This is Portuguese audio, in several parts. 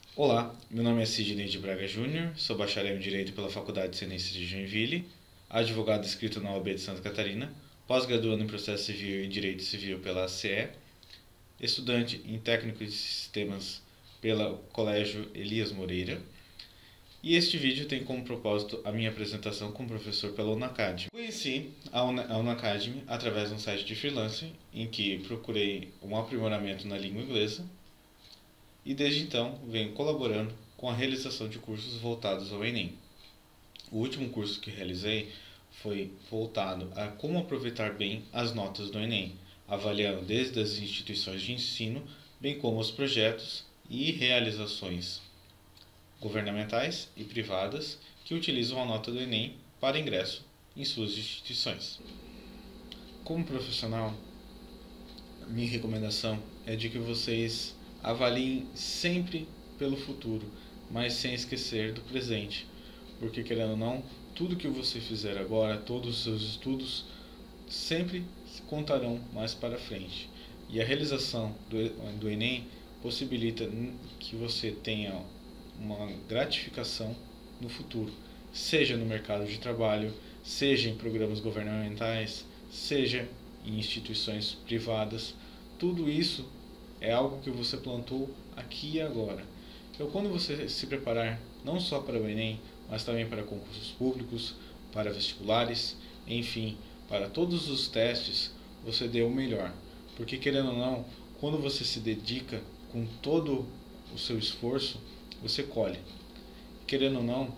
Olá, meu nome é Sidney de Braga Júnior, sou bacharel em Direito pela Faculdade de Ciências de Joinville, advogado inscrito na OAB de Santa Catarina, pós-graduando em Processo Civil e Direito Civil pela ACE, estudante em Técnico de Sistemas pelo Colégio Elias Moreira, e este vídeo tem como propósito a minha apresentação como professor pela Unacademy. Conheci a Unacademy através de um site de freelancing em que procurei um aprimoramento na língua inglesa e desde então venho colaborando com a realização de cursos voltados ao Enem. O último curso que realizei foi voltado a como aproveitar bem as notas do Enem, avaliando desde as instituições de ensino, bem como os projetos e realizações governamentais e privadas que utilizam a nota do Enem para ingresso em suas instituições. Como profissional, minha recomendação é de que vocês avaliem sempre pelo futuro, mas sem esquecer do presente, porque querendo ou não, tudo que você fizer agora, todos os seus estudos, sempre contarão mais para frente. E a realização do Enem possibilita que você tenha uma gratificação no futuro, seja no mercado de trabalho, seja em programas governamentais, seja em instituições privadas. Tudo isso é algo que você plantou aqui e agora. Então, quando você se preparar não só para o Enem, mas também para concursos públicos, para vestibulares, enfim, para todos os testes, você dê o melhor. Porque, querendo ou não, quando você se dedica com todo o seu esforço, você colhe. Querendo ou não,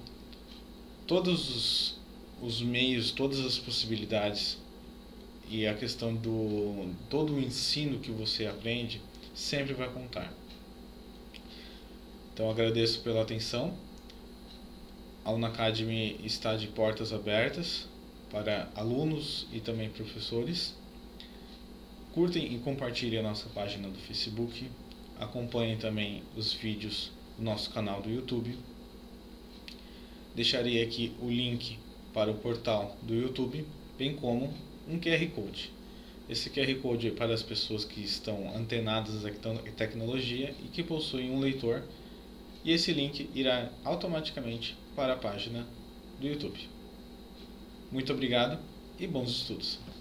todos os meios, todas as possibilidades e a questão do todo o ensino que você aprende sempre vai contar. Então agradeço pela atenção. A Unacademy está de portas abertas para alunos e também professores. Curtem e compartilhem a nossa página do Facebook. Acompanhem também os vídeos do nosso canal do YouTube. Deixarei aqui o link para o portal do YouTube, bem como um QR Code. Esse QR Code é para as pessoas que estão antenadas à tecnologia e que possuem um leitor, e esse link irá automaticamente para a página do YouTube. Muito obrigado e bons estudos!